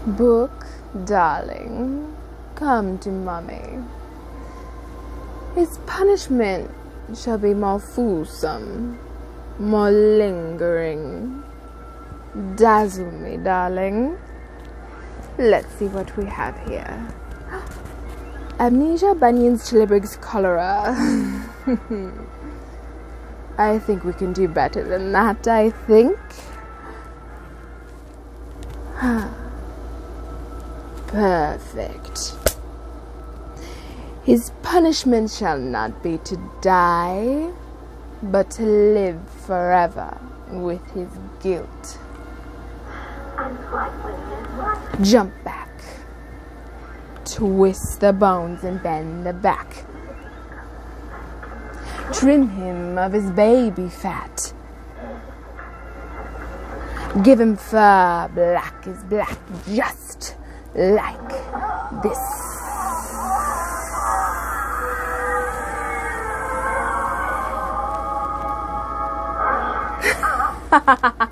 Book, darling, come to mummy. His punishment shall be more fulsome, more lingering. Dazzle me, darling. Let's see what we have here. Amnesia, bunions, chilibriggs, cholera. I think we can do better than that, I think. Perfect. His punishment shall not be to die, but to live forever with his guilt. Jump back. Twist the bones and bend the back. Trim him of his baby fat. Give him fur black as black, just like this. Ha ha ha.